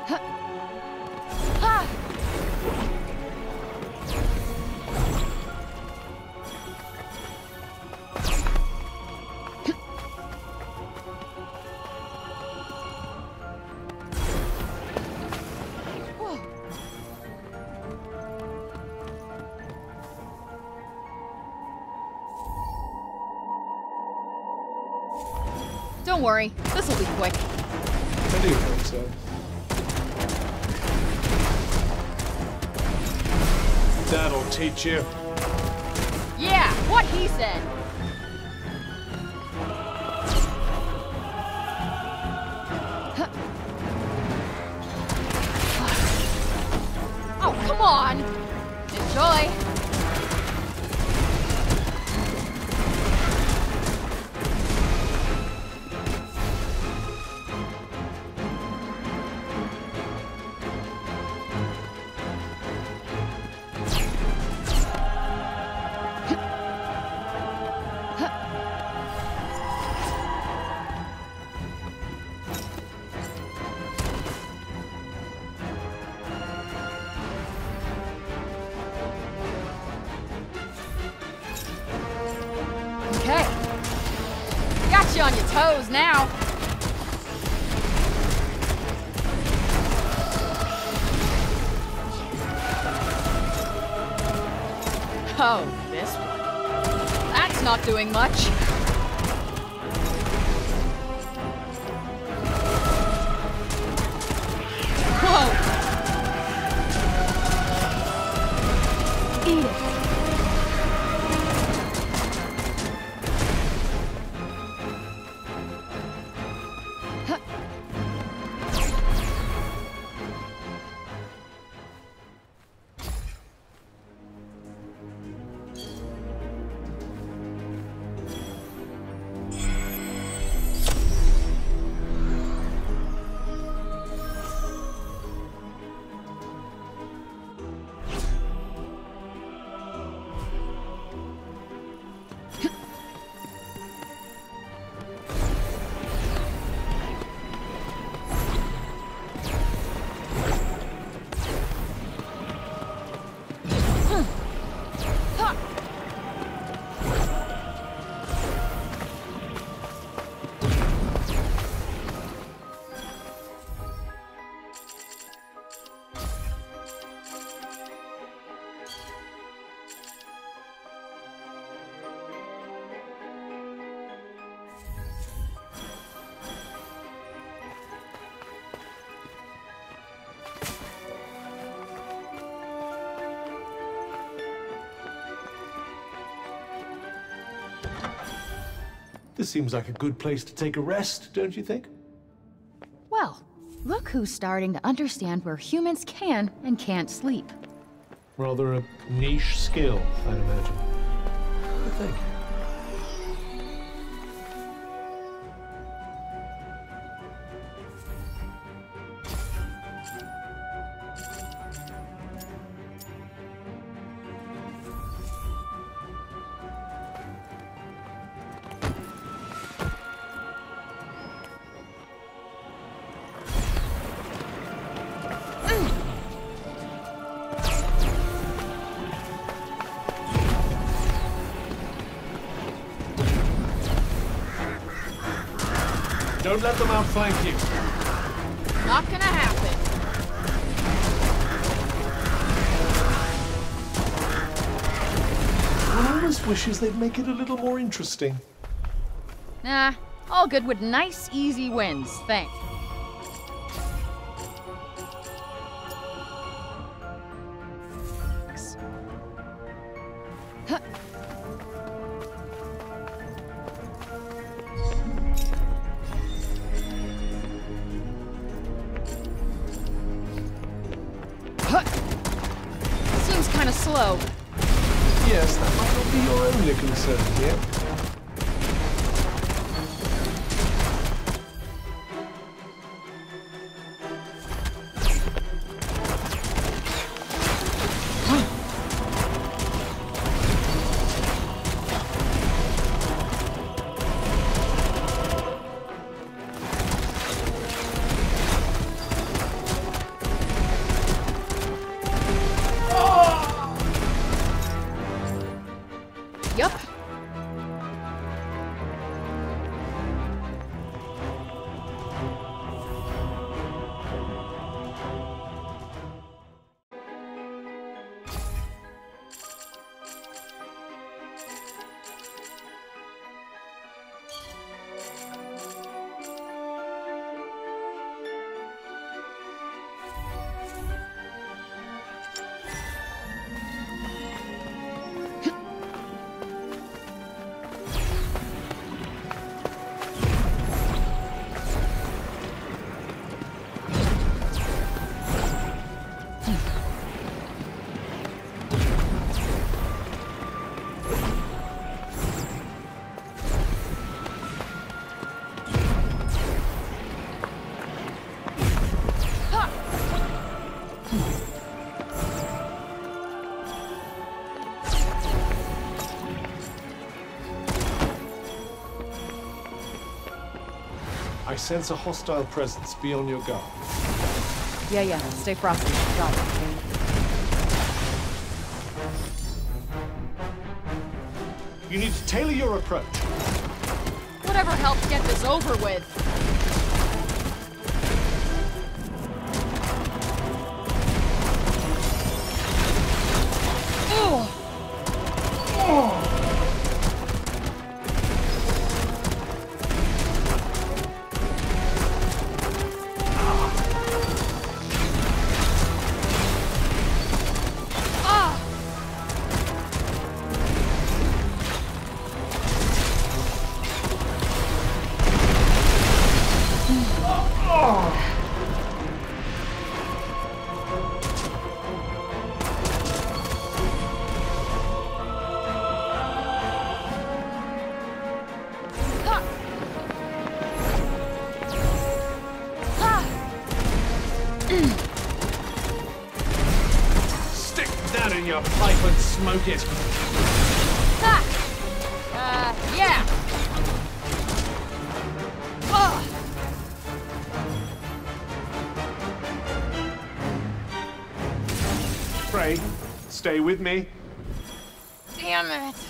Ha! Don't worry, this'll be quick. I do hope so. That'll teach you. Yeah, what he said. Oh, come on. Enjoy. Okay. Got you on your toes now. Oh, this one. That's not doing much. Whoa! Eat it. This seems like a good place to take a rest, don't you think? Well, look who's starting to understand where humans can and can't sleep. Rather a niche skill, I'd imagine. But thank you. Don't let them outflank you. Not gonna happen. One almost wishes they'd make it a little more interesting. Nah, all good with nice, easy wins, thanks. Huh. Seems kind of slow. Yes, that might not be your only concern here. I sense a hostile presence. Be on your guard. Yeah. Stay frosty. Got it. You need to tailor your approach. Whatever helps get this over with. Stick that in your pipe and smoke it. Yeah. Frey, stay with me. Damn it.